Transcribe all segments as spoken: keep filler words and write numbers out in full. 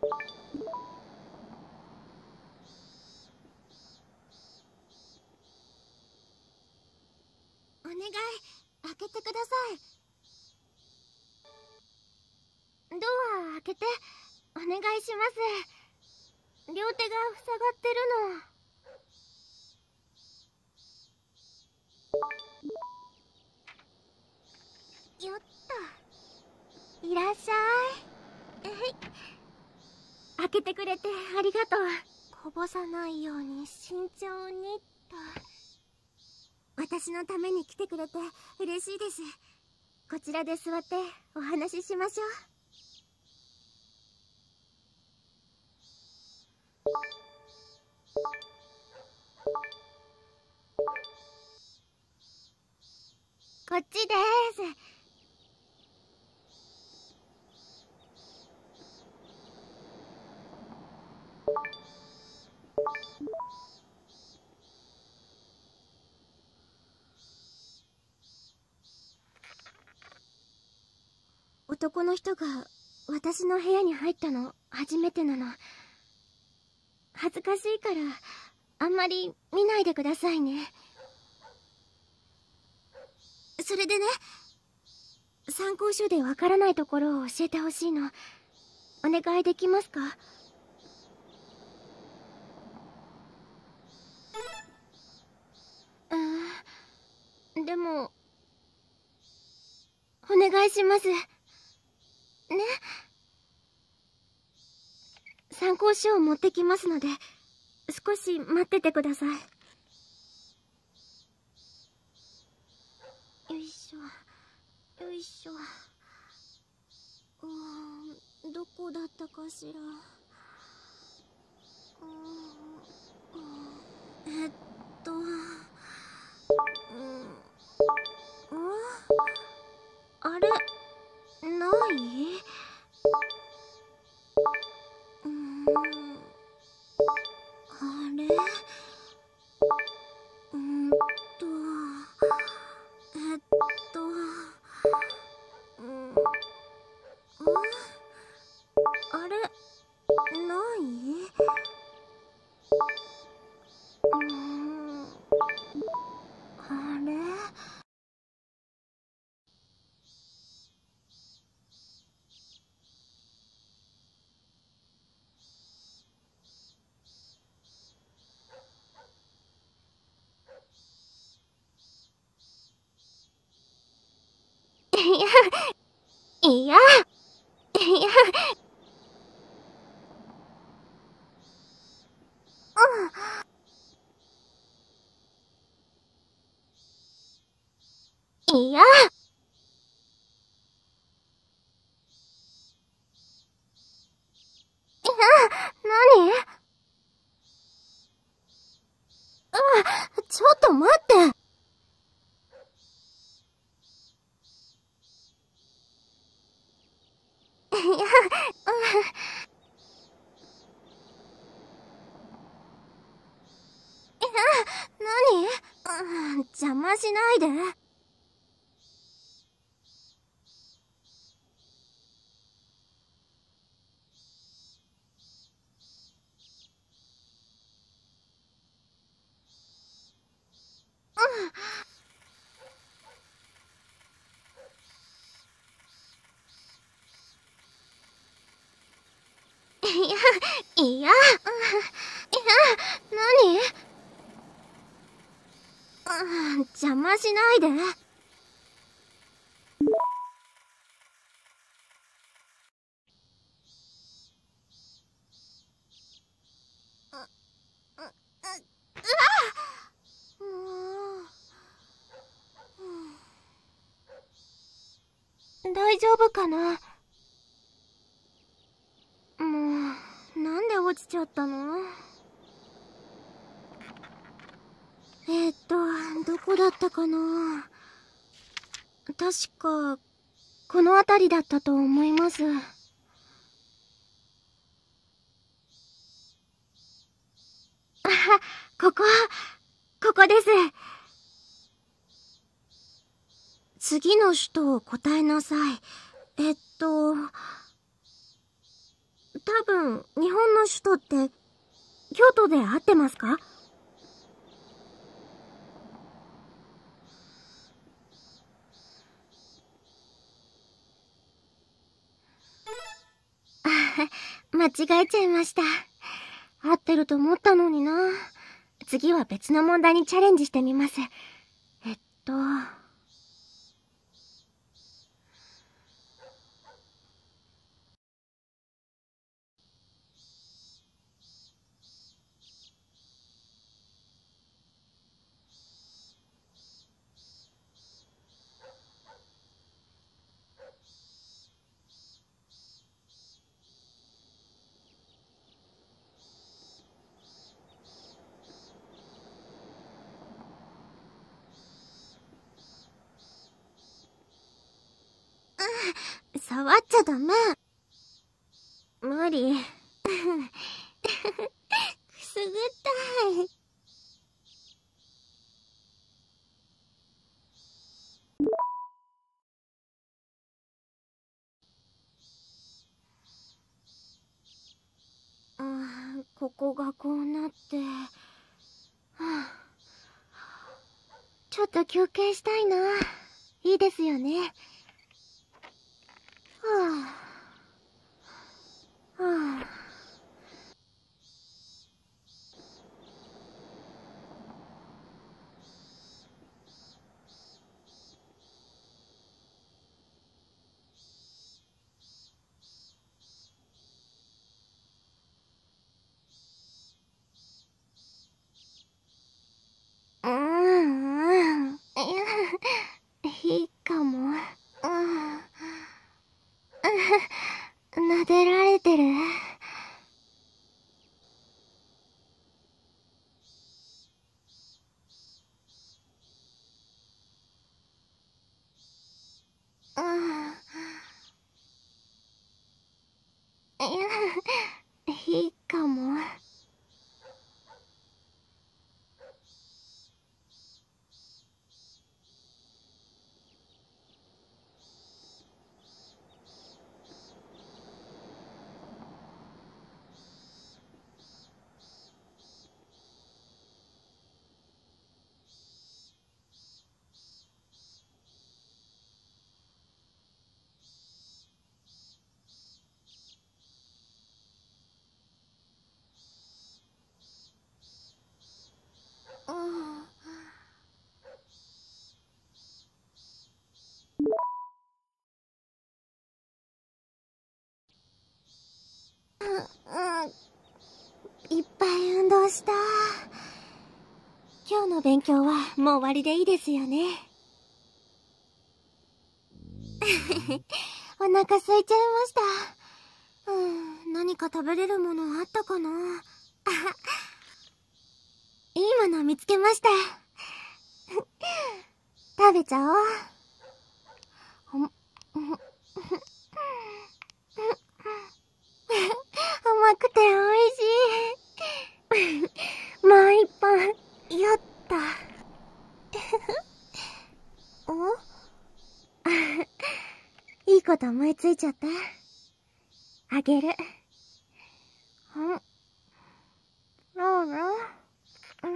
お願い、開けてください。ドア開けて、お願いします。両手が塞がってるの。よっと。いらっしゃい。えい。開けてくれてありがとう。こぼさないように慎重にと。私のために来てくれて嬉しいです。こちらで座ってお話ししましょう。こっちです。男の人が私の部屋に入ったの初めてなの。恥ずかしいからあんまり見ないでくださいね。それでね、参考書でわからないところを教えてほしいの。お願いできますか？うーん、でもお願いしますね。参考書を持ってきますので少し待っててください。よいしょよいしょ。うーん、どこだったかしら。うーん、えっとうん、あれない？うーん、あれうーんとえっとうん、んあれない？うーん、あれいや、いや、いや、いや、何？あ、ちょっと待って。いや、うん、いや、何？うん、邪魔しないで。いや、いや、いや、何？うん、邪魔しないで。大丈夫かな？もう、なんで落ちちゃったの？えー、っと、どこだったかな？確か、この辺りだったと思います。あは、ここ、ここです。次の首都を答えなさい。えっと、 多分、日本の首都って、京都で合ってますか？間違えちゃいました。合ってると思ったのにな。次は別の問題にチャレンジしてみます。えっと。触っちゃダメ。無理。くすぐったい。あ、ここがこうなって、はあ、ちょっと休憩したいな。いいですよね。はあ、はあ。うーん、うん、いいかも。うん、撫でられてる。うん、いいかも。うん。うん、いっぱい運動した。今日の勉強はもう終わりでいいですよね。お腹空いちゃいました。うん、何か食べれるものあったかな。あ、いいもの見つけました。食べちゃおう。甘くて美味しい。もう一本、よった。おいいこと思いついちゃった。あげる。ん、ローロ、うん、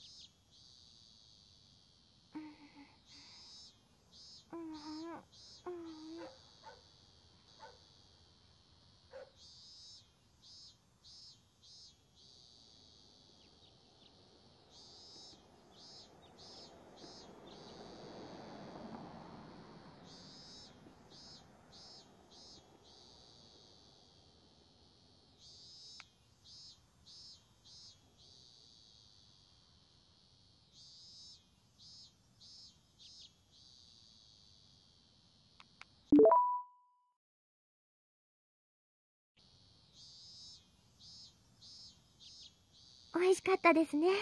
美味しかったですね。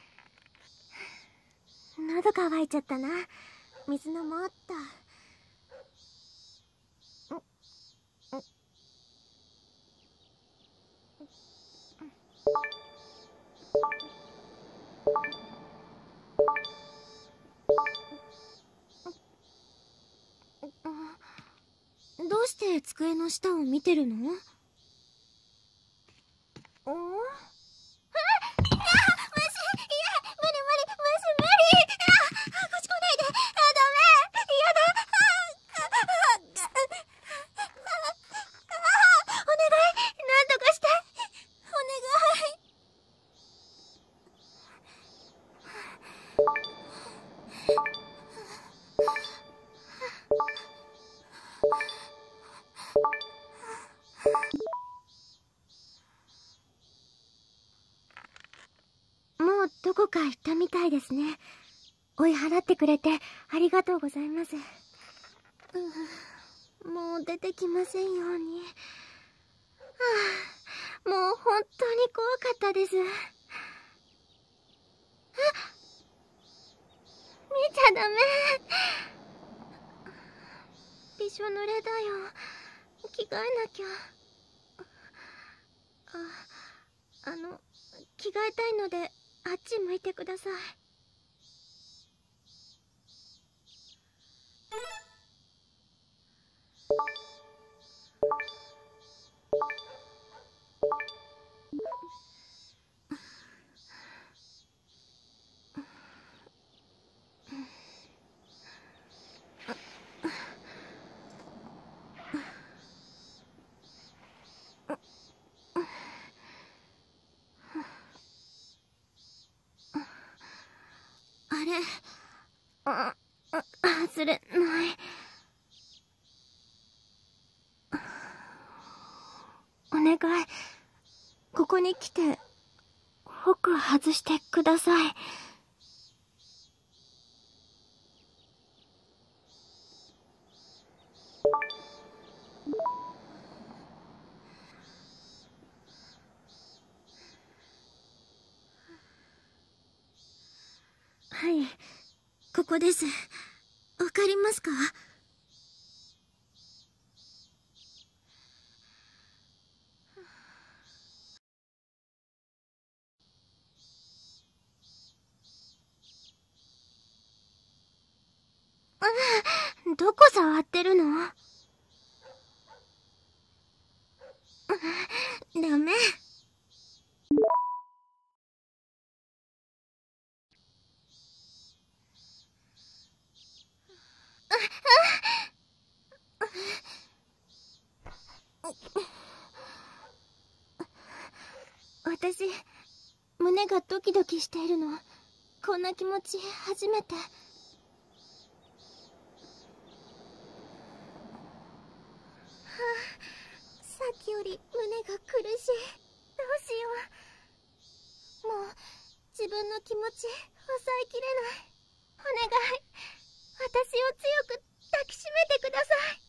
喉乾いちゃったな。水飲もうっと。どうして机の下を見てるの？ もうどこか行ったみたいですね。追い払ってくれてありがとうございます。うん、もう出てきませんように。はあ、もう本当に怖かったです。あ、見ちゃダメ。びしょ濡れだよ。着替えなきゃ。あ、あの、着替えたいのであっち向いてください。あれ、あ、あ、外れない。お願い、ここに来てホック外してください。はい、ここです。わかりますか？どこ触ってるの？ダメ。私、胸がドキドキしているの。こんな気持ち初めて。さっきより胸が苦しい。どうしよう。もう自分の気持ち抑えきれない。お願い、私を強く抱きしめてください。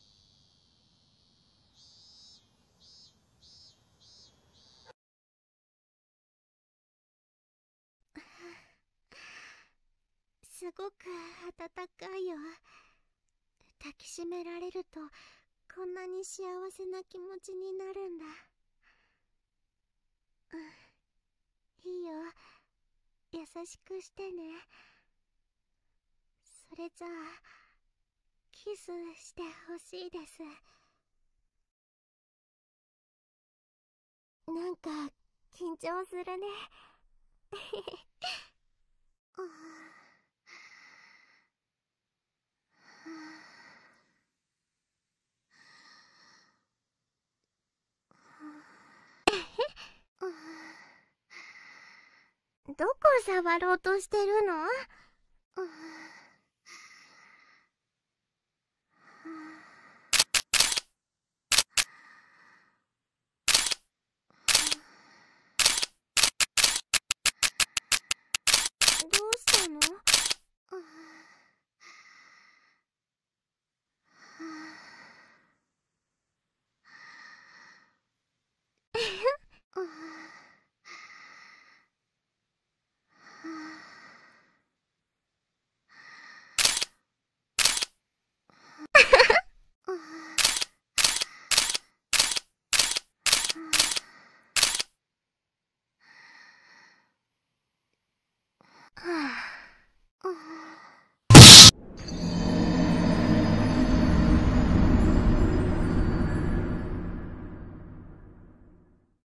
すごく温かいよ。抱きしめられるとこんなに幸せな気持ちになるんだ。うん、いいよ。優しくしてね。それじゃあキスしてほしいです。なんか緊張するね。どこ触ろうとしてるの？